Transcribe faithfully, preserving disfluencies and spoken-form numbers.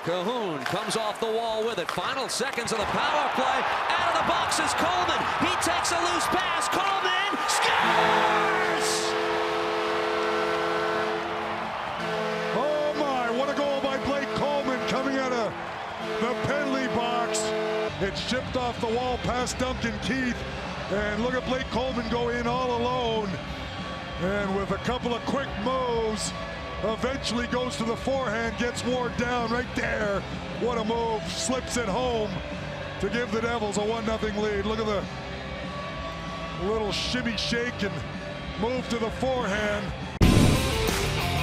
Cahoon comes off the wall with it. Final seconds of the power play. Out of the box is Coleman. He takes a loose pass. Coleman scores! Oh my, what a goal by Blake Coleman coming out of the penalty box. It's shipped off the wall past Duncan Keith. And look at Blake Coleman go in all alone. And with a couple of quick moves, eventually goes to the forehand, gets Ward down right there. What a move, slips it home to give the Devils a one nothing lead. Look at the little shimmy shake and move to the forehand.